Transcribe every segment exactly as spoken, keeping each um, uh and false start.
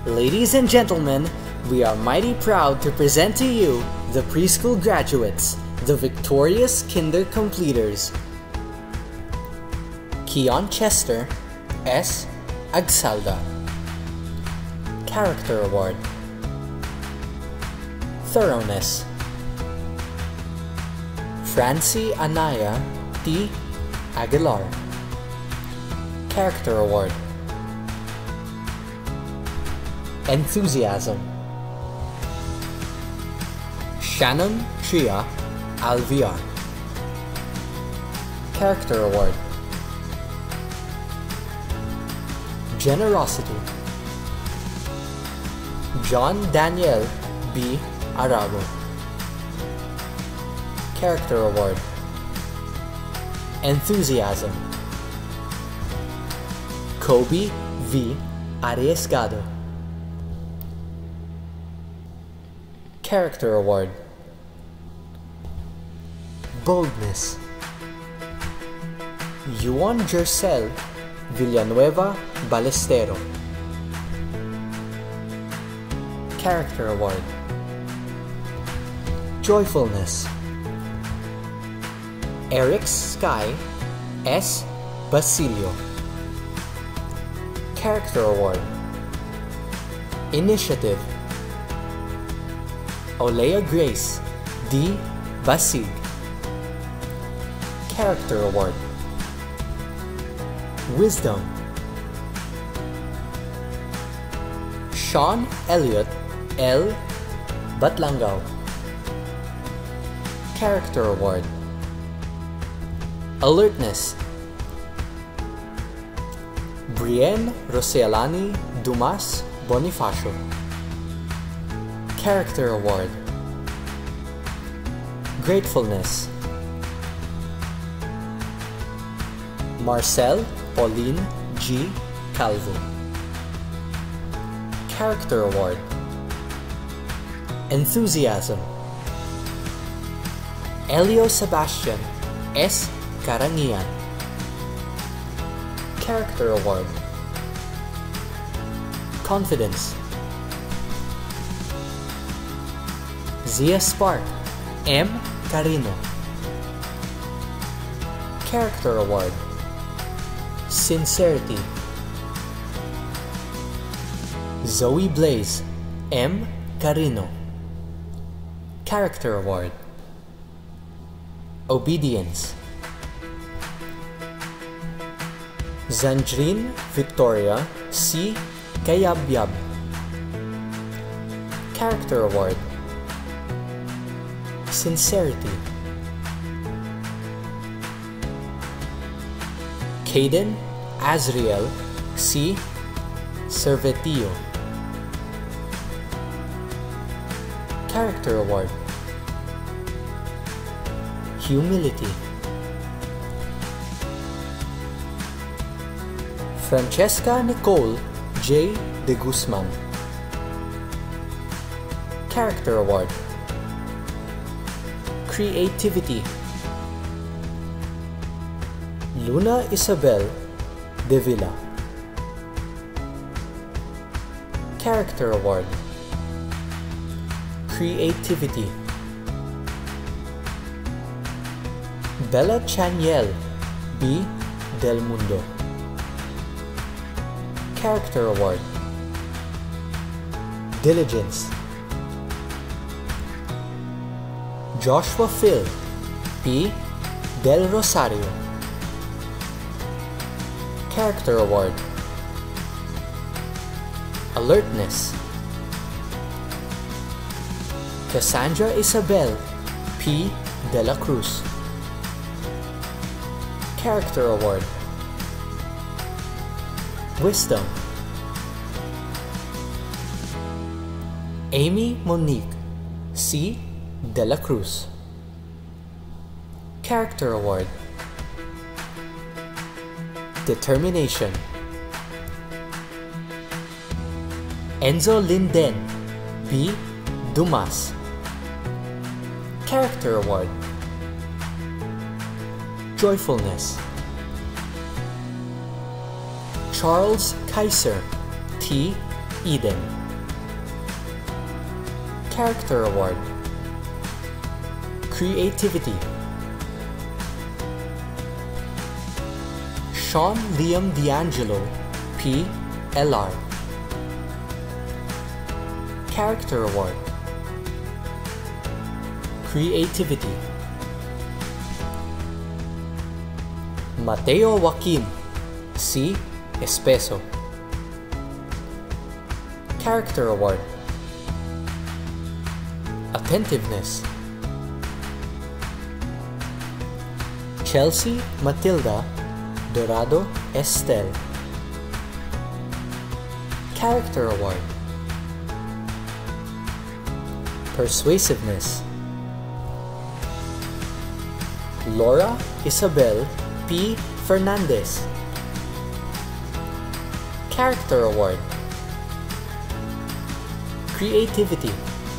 Ladies and gentlemen, we are mighty proud to present to you the preschool graduates, the victorious kinder completers. Keon Chester, S. Agsalda. Character Award. Thoroughness. Francie Anaya T. Aguilar. Character Award. Enthusiasm. Shannon Tria Alviar. Character Award. Generosity. John Daniel B. Arago. Character Award. Enthusiasm. Kobe V. Arriesgado. Character Award. Boldness. Yuan Jercel Villanueva Ballestero. Character Award. Joyfulness. Eric Sky S. Basilio. Character Award. Initiative. Olea Grace D. Basig. Character Award. Wisdom. Sean Elliott L. Batlangao. Character Award. Alertness. Brienne Roselani Dumas Bonifacio. Character Award. Gratefulness. Marcel Pauline G. Calvo. Character Award. Enthusiasm. Elio Sebastian S. Karangian. Character Award. Confidence. Zia Spark M. Carino. Character Award. Sincerity. Zoe Blaze M. Carino. Character Award. Obedience. Zanjrin Victoria C. Kayabyab. Character Award. Sincerity. Caden Azriel C. Servetio. Character Award. Humility. Francesca Nicole J. De Guzman. Character Award. Creativity. Luna Isabel De Villa. Character Award. Creativity. Bella Chaniel B. Del Mundo. Character Award. Diligence. Joshua Phil P. Del Rosario. Character Award. Alertness. Cassandra Isabel P. De La Cruz. Character Award. Wisdom. Amy Monique C. De La Cruz. Character Award. Determination. Enzo Linden B. Dumas. Character Award. Joyfulness. Charles Kaiser T. Eden. Character Award. Creativity. Sean Liam D'Angelo, P L R. Character Award. Creativity. Mateo Joaquin, C Espeso. Character Award. Attentiveness. Chelsea Matilda Dorado Estel. Character Award. Persuasiveness. Laura Isabel P. Fernandez. Character Award. Creativity.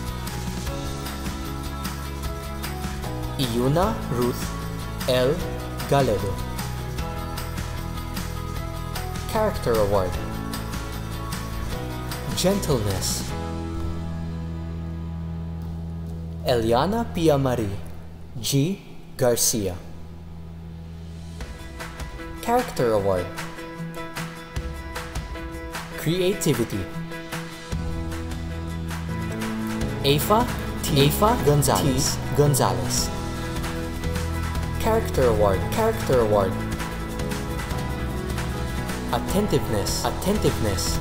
Iyuna Ruth L. Galedo. Character Award. Gentleness. Eliana Pia Marie G. Garcia. Character Award. Creativity. Afa T. Afa Gonzalez T. Gonzalez. Character Award. Character Award. Attentiveness. Attentiveness.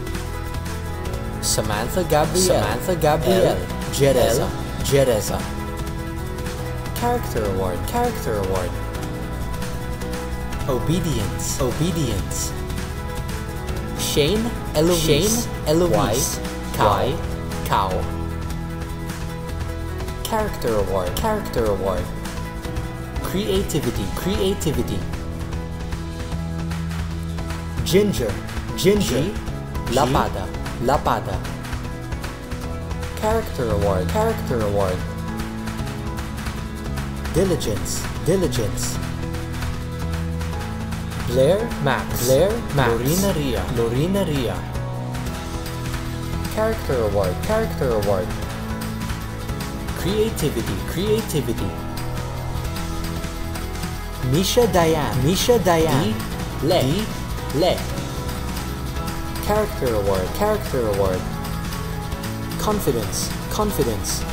Samantha Gabrielle. Samantha Gabrielle. Jereza. Jereza. Character Award. Character Award. Obedience. Obedience. Shane Eloise. Shane Eloise. Y. Cow. Cow. Character Award. Character Award. Creativity. Creativity. Ginger. Ginger. G. Lapada. Lapada. Character Award. Character Award. Diligence. Diligence. Blair Max. Blair Max. Lorena Ria. Lorena Ria. Character Award. Character Award. Creativity. Creativity. Misha Diane. Misha Diane. D. Le. D. Le. Character Award. Character Award. Confidence. Confidence.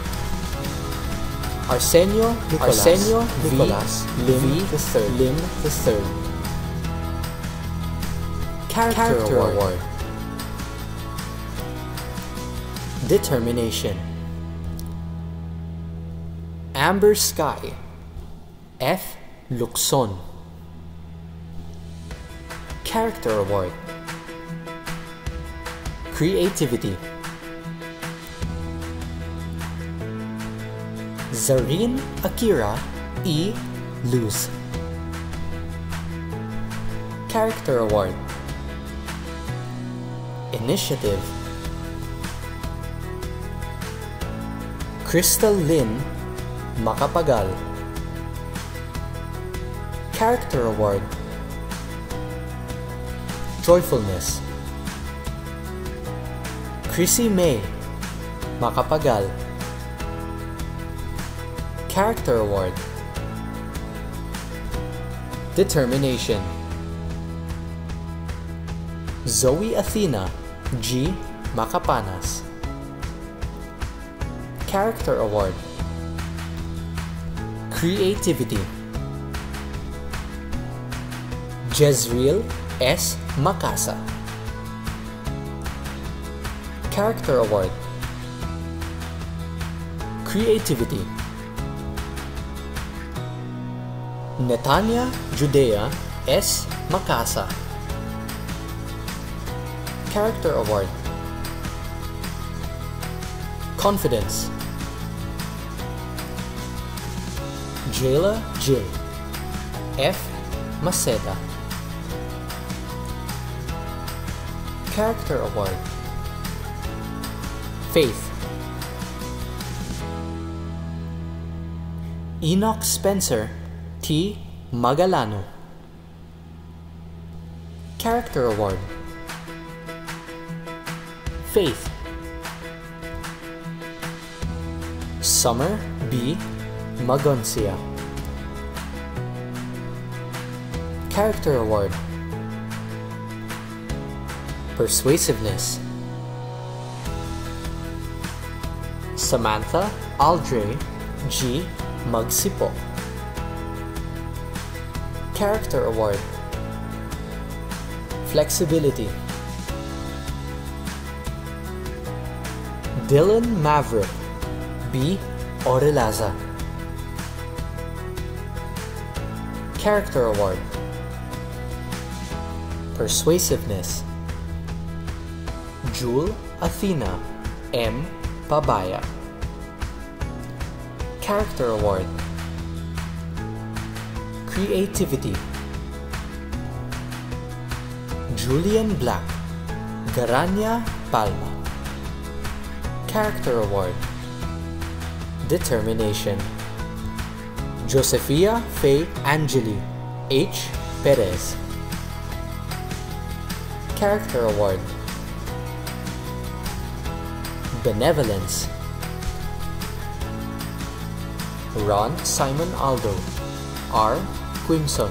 Arsenio Nicolas. Arsenio Nicolas. Lim v. the third. Lim the third. Character, Character Award. Award. Determination. Amber Sky. F. Luxon. Character Award. Creativity. Zareen Akira E. Luz. Character Award. Initiative. Crystal Lynn Macapagal. Character Award. Joyfulness. Chrissy May Macapagal. Character Award. Determination. Zoe Athena G. Macapanas. Character Award. Creativity. Jezreel S. Macasa. Character Award. Creativity. Netanya Judea S. Macasa. Character Award. Confidence. Jayla J. F. Maceda. Character Award. Faith. Enoch Spencer T. Magalano. Character Award. Faith. Summer B. Magoncia. Character Award. Persuasiveness. Samantha Aldre G. Magsipo. Character Award. Flexibility. Dylan Maverick B. Orelaza. Character Award. Persuasiveness. Jewel Athena M. Pabaya. Character Award. Creativity. Julian Black Garanya Palma. Character Award. Determination. Josephia Faye Angeli H. Perez. Character Award. Benevolence. Ron Simon Aldo R. Quimson.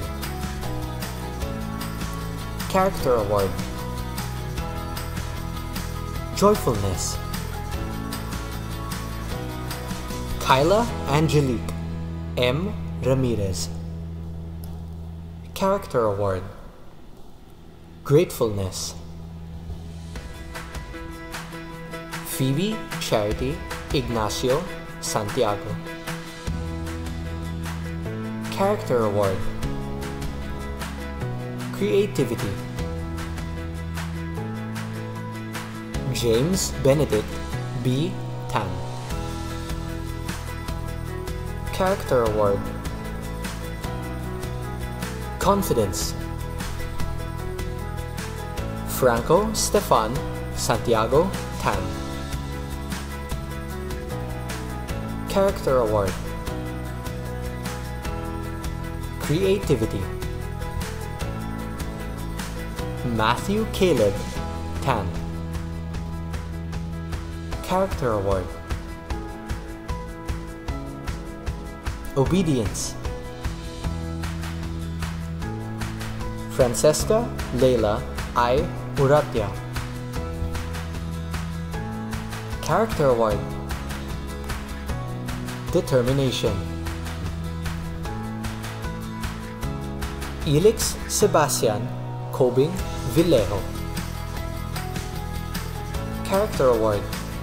Character Award. Joyfulness. Kyla Angelique M. Ramirez. Character Award. Gratefulness. Phoebe Charity Ignacio Santiago. Character Award. Creativity. James Benedict B. Tan. Character Award. Confidence. Franco Stefan Santiago Tan. Character Award. Creativity. Matthew Caleb Tan. Character Award. Obedience. Francesca Leila I. Uratia. Character Award. Determination. Elix Sebastian Cobing Villejo. Character Award.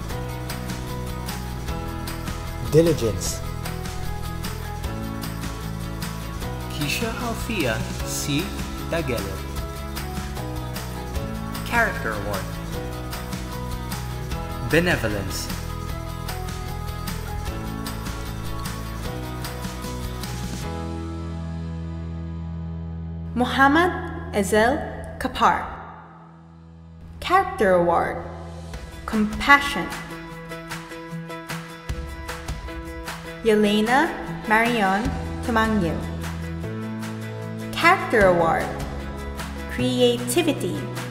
Diligence. Keisha Althea C. Daguelet. Character Award. Benevolence. Muhammad Ezel Kapar. Character Award. Compassion. Yelena Marion Tumangil. Character Award. Creativity.